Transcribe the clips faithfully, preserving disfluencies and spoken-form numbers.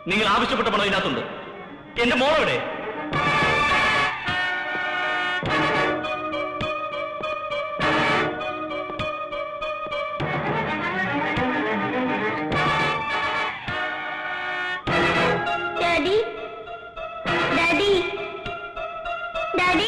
നിങ്ങൾ ആവശ്യപ്പെട്ട പണം ഇതിനകത്തുണ്ട്. എന്റെ മോളെവിടെ? Daddy, daddy, daddy.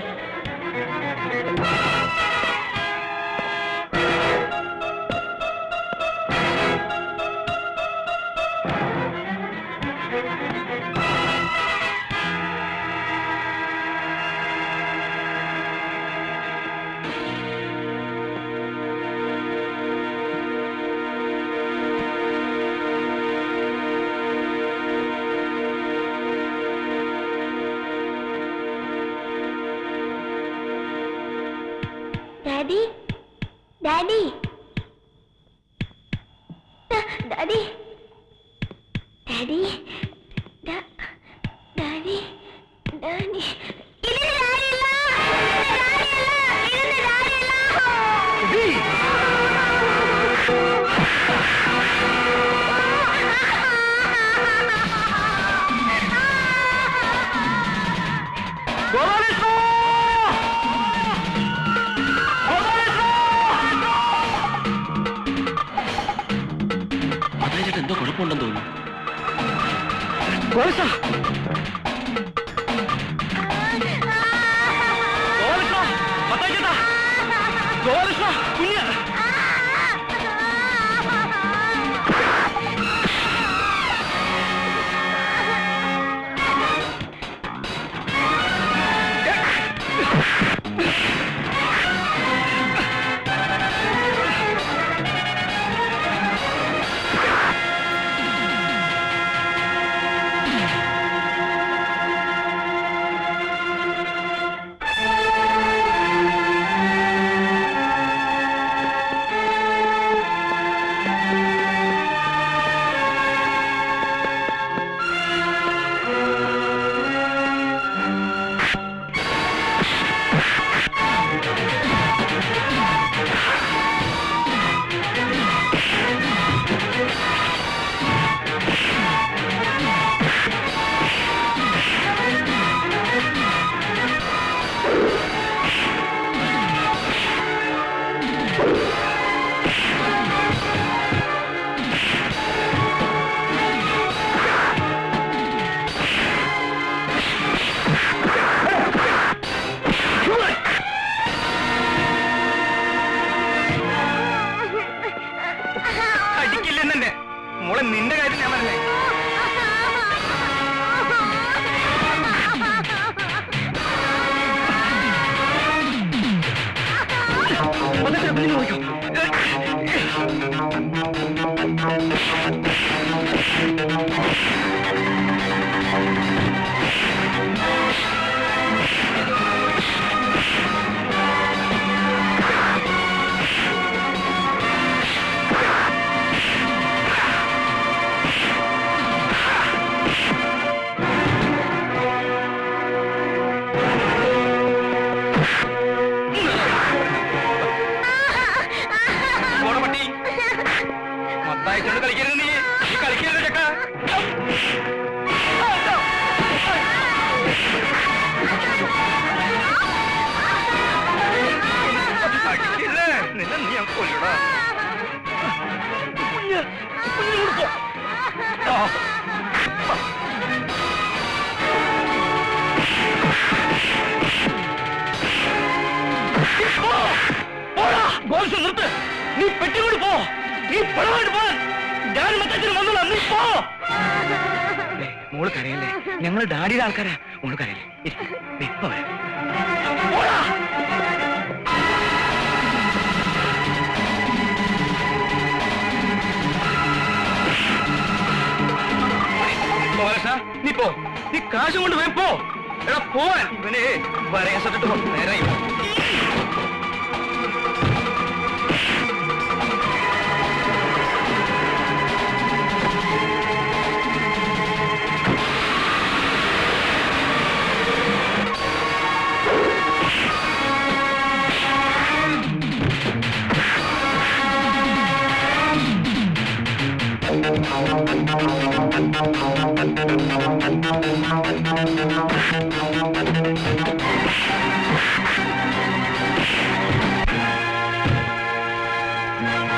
Daddy, Daddy, Daddy, Daddy, Da, Daddy, Daddy. Ini Daddy lah, ini Daddy lah, ini Daddy lah. എന്തോ കുഴപ്പമുണ്ടെന്ന് തോന്നുന്നു. കുഞ്ഞ മോള് കരയല്ലേ? ഞങ്ങൾ ഡാഡിയുടെ ആൾക്കാരാ. മോള് കരയല്ലേ? ഇപ്പൊ വരാം. നീ പോ, നീ കാശും കൊണ്ട് പോയി പോ. എടാ പോവാൻ. ഇവനെ വരയസട്ടിട്ട് പോ. നേരെ Thank you.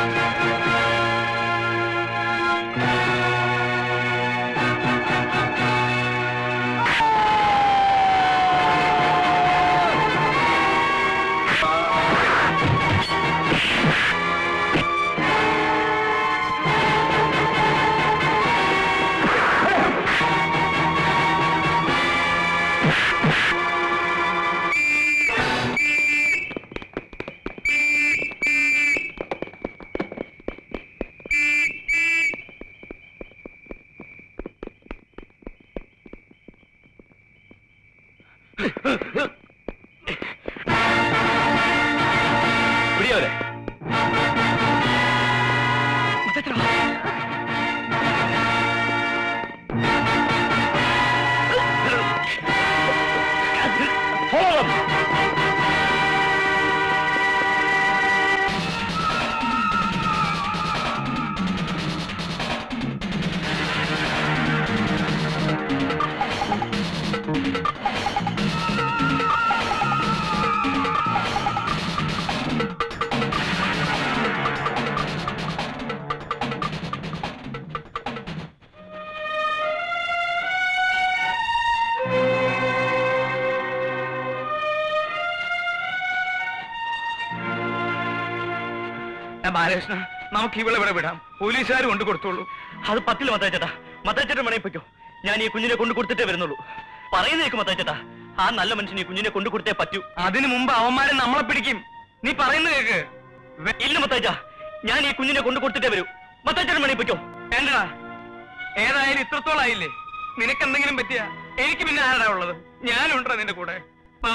ബാലകൃഷ്ണ, നമുക്ക് ഇവിടെ ഇവിടെ വിടാം. പോലീസുകാർ കൊണ്ടു കൊടുത്തോളൂ. അത് പറ്റില്ല മത്തായിച്ചേട്ടാ. മത്തായിച്ചേട്ടൻ വേണേ പൊയ്ക്കോ. ഞാൻ ഈ കുഞ്ഞിനെ കൊണ്ടു കൊടുത്തിട്ടേ വരുന്നുള്ളൂ. പറയുന്നേക്കും മത്തായിച്ചേട്ടാ. ആ നല്ല മനുഷ്യൻ ഈ കുഞ്ഞിനെ കൊണ്ടു കൊടുത്തേ പറ്റൂ. അതിനു മുമ്പ് അവന്മാരെ നമ്മളെ പിടിക്കും. നീ പറയുന്ന കേക്ക്. ഇല്ല മത്തായിച്ച, ഞാൻ ഈ കുഞ്ഞിനെ കൊണ്ടു കൊടുത്തിട്ടേ വരൂ. മത്തായിച്ചേട്ടൻ വേണേ പൊയ്ക്കോ. വേണ്ടടാ, ഏതായാലും ഇത്രത്തോളം ആയില്ലേ. നിനക്കെന്തെങ്കിലും പറ്റിയ എനിക്ക് പിന്നെ ആരാ ഉള്ളത്? ഞാനുണ്ടോ നിന്റെ കൂടെ? ആ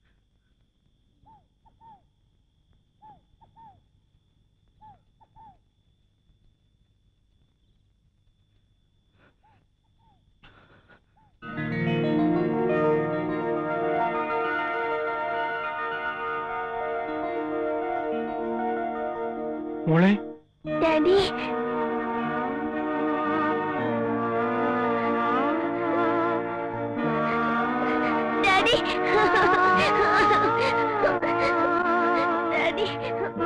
മോളെ. Daddy, daddy, daddy.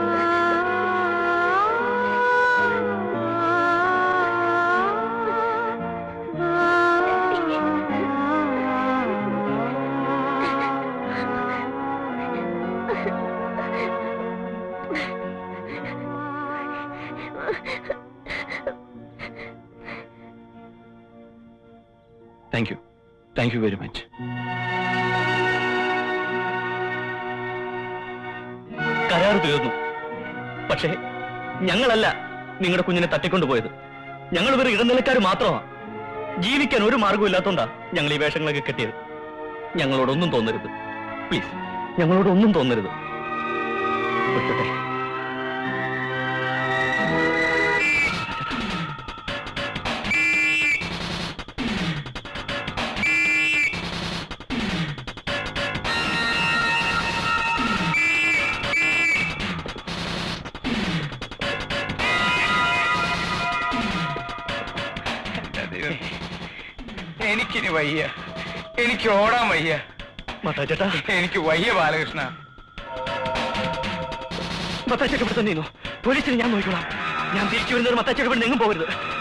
Thank you, thank you very much. കരാർ തീർന്നു. പക്ഷേ ഞങ്ങളല്ല നിങ്ങളുടെ കുഞ്ഞിനെ തട്ടിക്കൊണ്ടുപോയത്. ഞങ്ങൾ ഇവർ ഇടനിലക്കാർ മാത്രമാണ്. ജീവിക്കാൻ ഒരു മാർഗവും ഇല്ലാത്തോണ്ടാ ഞങ്ങൾ ഈ വേഷങ്ങളൊക്കെ കെട്ടിയത്. ഞങ്ങളോടൊന്നും തോന്നരുത് പ്ലീസ്, ഞങ്ങളോടൊന്നും തോന്നരുത്. വിട്ടട്ടെ. എനിക്കിനി വയ്യ, എനിക്ക് ഓടാൻ വയ്യ. മത്തായിച്ചേട്ടാ, എനിക്ക് വയ്യ ബാലകൃഷ്ണ. മത്തായിച്ചേട്ടൻ ഇവിടെ തന്നെയോ? പോലീസിന് ഞാൻ നോക്കിക്കോളാം. ഞാൻ തിരിച്ചു വരുന്നത് മത്തായിച്ചേട്ടൻ ഇവിടെ എങ്ങും പോകരുത്.